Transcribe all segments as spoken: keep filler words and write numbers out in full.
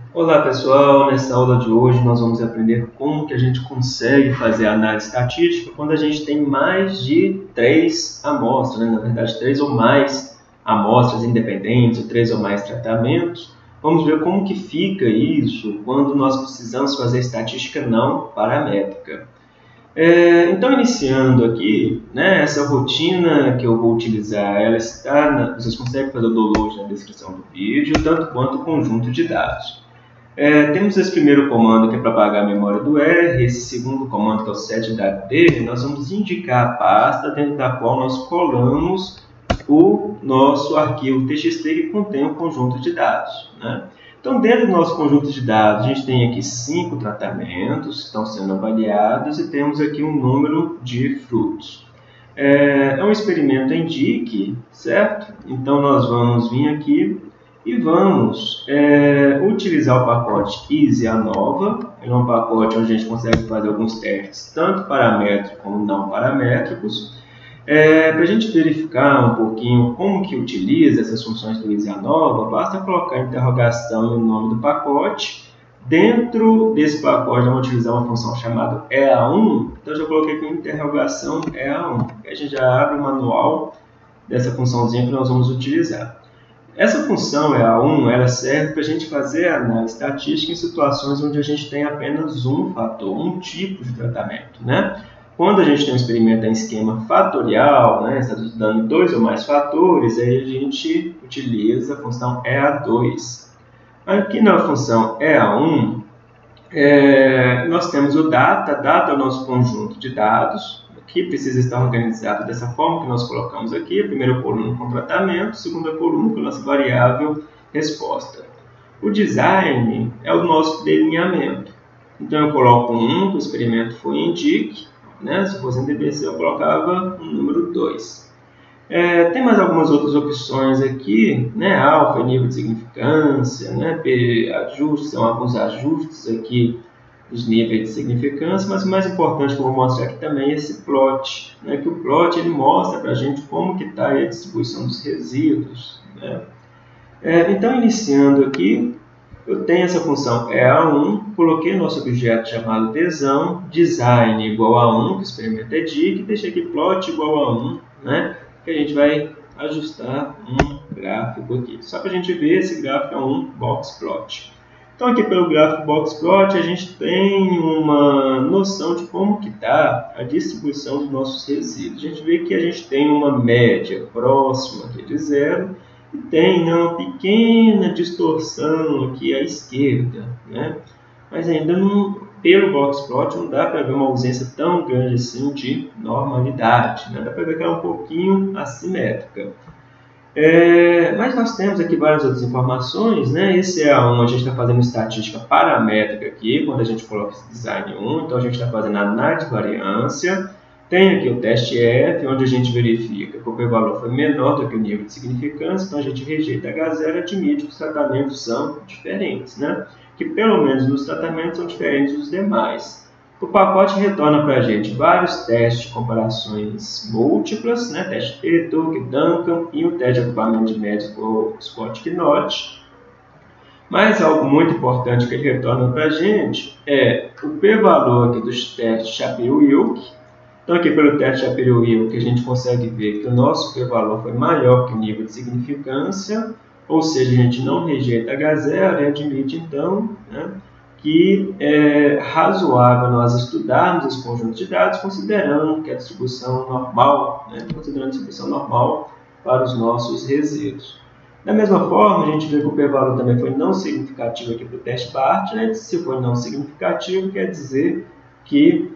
Olá pessoal, nessa aula de hoje nós vamos aprender como que a gente consegue fazer a análise estatística quando a gente tem mais de três amostras, né? Na verdade três ou mais amostras independentes, ou três ou mais tratamentos. Vamos ver como que fica isso quando nós precisamos fazer estatística não paramétrica. É, então, iniciando aqui, né, essa rotina que eu vou utilizar, ela está, na, vocês conseguem fazer o download na descrição do vídeo, tanto quanto o conjunto de dados. É, temos esse primeiro comando que é para apagar a memória do R, esse segundo comando que é o setDD, nós vamos indicar a pasta dentro da qual nós colamos o nosso arquivo T X T que contém o conjunto de dados, né? Então, dentro do nosso conjunto de dados, a gente tem aqui cinco tratamentos que estão sendo avaliados e temos aqui um número de frutos. É, é um experimento em D I C, certo? Então, nós vamos vir aqui e vamos é, utilizar o pacote EasyAnova. É um pacote onde a gente consegue fazer alguns testes, tanto paramétricos como não paramétricos. É, para a gente verificar um pouquinho como que utiliza essas funções do EasyAnova, basta colocar a interrogação no nome do pacote. Dentro desse pacote, vamos utilizar uma função chamada E A um. Então, eu já coloquei aqui interrogação E A um. A gente já abre o manual dessa funçãozinha que nós vamos utilizar. Essa função E A um ela serve para a gente fazer a análise estatística em situações onde a gente tem apenas um fator, um tipo de tratamento, né? Quando a gente tem um experimento em esquema fatorial, né, está dando dois ou mais fatores, aí a gente utiliza a função E A dois. Aqui na função E A um, é, nós temos o data, data é o nosso conjunto de dados, que precisa estar organizado dessa forma que nós colocamos aqui, a primeira coluna com tratamento, a segunda coluna com a nossa variável resposta. O design é o nosso delineamento. Então eu coloco um, que o experimento foi em D I C, né? Se fosse em D B C eu colocava o número dois. É, tem mais algumas outras opções aqui, né? Alfa, nível de significância, né? P, ajustes, são alguns ajustes aqui dos níveis de significância, mas o mais importante que eu vou mostrar aqui também é esse plot, né? Que o plot ele mostra para a gente como que está a distribuição dos resíduos, né? É, então, iniciando aqui, eu tenho essa função E A um, coloquei nosso objeto chamado tesão, design igual a um, que o experimento é D I C, e deixei aqui plot igual a um, né? Que a gente vai ajustar um gráfico aqui. Só para a gente ver, esse gráfico é um box plot. Então, aqui pelo gráfico box plot, a gente tem uma noção de como que está a distribuição dos nossos resíduos. A gente vê que a gente tem uma média próxima aqui de zero e tem, né, uma pequena distorção aqui à esquerda, né? Mas ainda não, pelo box plot não dá para ver uma ausência tão grande assim de normalidade, né? Dá para ver que ela é um pouquinho assimétrica. É, mas nós temos aqui várias outras informações, né? Esse é a um, a gente está fazendo estatística paramétrica aqui, quando a gente coloca esse design um, então a gente está fazendo a análise de variância. Tem aqui o teste F, onde a gente verifica que o p-valor foi menor do que o nível de significância, então a gente rejeita H zero e admite que os tratamentos são diferentes, né? Que pelo menos nos tratamentos são diferentes dos demais. O pacote retorna para a gente vários testes de comparações múltiplas, né? Teste P, Tuck, Duncan e o teste de agrupamento de médios com Scott-Knott. Mas algo muito importante que ele retorna para a gente é o p-valor aqui dos testes Shapiro-Wilk. Então, aqui pelo teste Shapiro-Wilk, a gente consegue ver que o nosso p-valor foi maior que o nível de significância, ou seja, a gente não rejeita H zero e admite, então, né, que é razoável nós estudarmos esse conjunto de dados considerando que a distribuição normal, né, considerando a distribuição normal para os nossos resíduos. Da mesma forma, a gente vê que o p-valor também foi não significativo aqui para o teste Bartlett. Se for não significativo, quer dizer que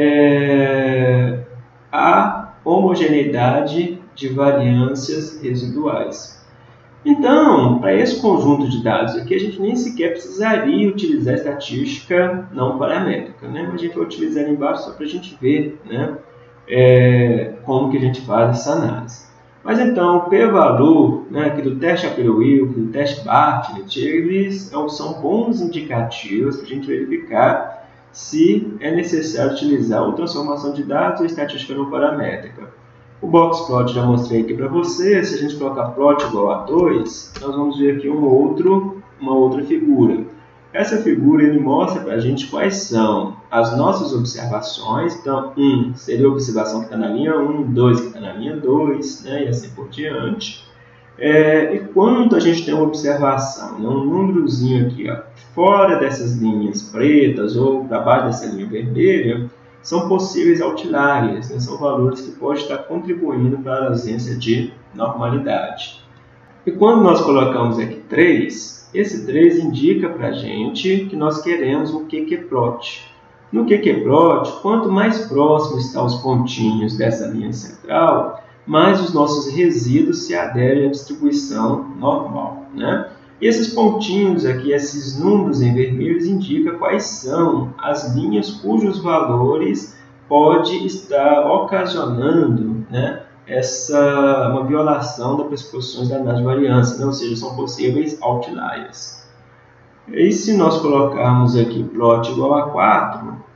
é, há homogeneidade de variâncias residuais. Então, para esse conjunto de dados aqui, a gente nem sequer precisaria utilizar estatística não paramétrica, né? Mas a gente vai utilizar ali embaixo só para a gente ver, né, é, como que a gente faz essa análise. Mas então, o p-valor, né, aqui do teste Shapiro-Wilk, do teste Bartlett, eles são bons indicativos para a gente verificar se é necessário utilizar ou transformação de dados ou estatística não paramétrica. O box plot já mostrei aqui para você. Se a gente colocar plot igual a dois, nós vamos ver aqui um outro, uma outra figura. essa figura ele mostra para a gente quais são as nossas observações. Então, um seria a observação que está na linha um, dois que está na linha dois, né, e assim por diante. É, e quando a gente tem uma observação, né, um númerozinho aqui, ó, fora dessas linhas pretas ou para baixo dessa linha vermelha, são possíveis outliers, né, são valores que podem estar contribuindo para a ausência de normalidade. E quando nós colocamos aqui três, esse três indica para a gente que nós queremos um Q-Q-plot. No Q-Q-plot, quanto mais próximo estão os pontinhos dessa linha central, mais os nossos resíduos se aderem à distribuição normal, né? E esses pontinhos aqui, esses números em vermelhos, indicam quais são as linhas cujos valores pode estar ocasionando, né, essa, uma violação das pressuposições da análise de variância, né? Ou seja, são possíveis outliers. E se nós colocarmos aqui plot igual a quatro,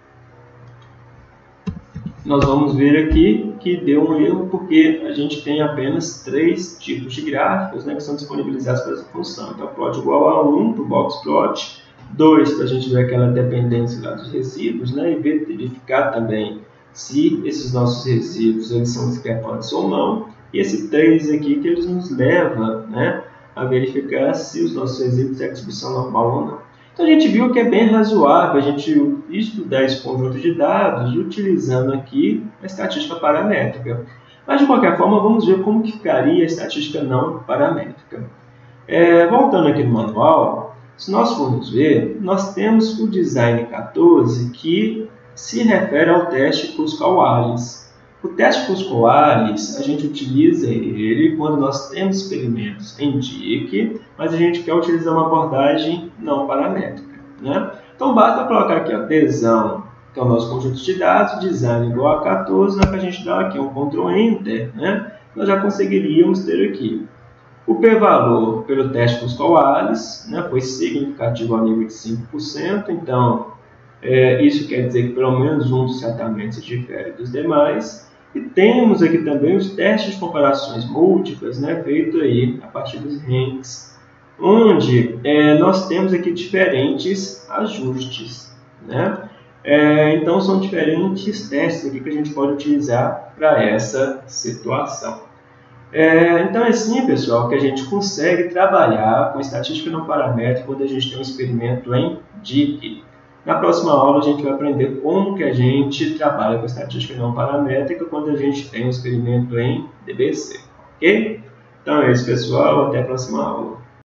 nós vamos ver aqui que deu um erro porque a gente tem apenas três tipos de gráficos, né, que são disponibilizados para essa função. Então, plot igual a um para o boxplot, dois para a gente ver aquela dependência lá dos resíduos, né, e verificar também se esses nossos resíduos eles são discrepantes ou não, e esse três aqui que eles nos leva, né, a verificar se os nossos resíduos têm distribuição normal ou não. Então, a gente viu que é bem razoável a gente estudar esse conjunto de dados utilizando aqui a estatística paramétrica. Mas, de qualquer forma, vamos ver como que ficaria a estatística não paramétrica. É, voltando aqui no manual, se nós formos ver, nós temos o design quatorze que se refere ao teste Kuskal-Wallis. O teste Kuskal-Wallis, a gente utiliza ele quando nós temos experimentos em D I C, mas a gente quer utilizar uma abordagem não paramétrica, né? Então, basta colocar aqui a tesão, que é o nosso conjunto de dados, design igual a quatorze, né, para a gente dar aqui um control enter, né? Nós já conseguiríamos ter aqui o p-valor pelo teste Kuskal-Wallis, né, foi significativo ao nível de cinco por cento, então é, isso quer dizer que pelo menos um dos tratamentos se difere dos demais. E temos aqui também os testes de comparações múltiplas, né, feito aí a partir dos ranks, onde é, nós temos aqui diferentes ajustes, né? É, então são diferentes testes aqui que a gente pode utilizar para essa situação. É, então é assim, pessoal, que a gente consegue trabalhar com estatística não paramétrica quando a gente tem um experimento em D I C. Na próxima aula a gente vai aprender como que a gente trabalha com estatística não paramétrica quando a gente tem um experimento em D B C, ok? Então é isso, pessoal, até a próxima aula.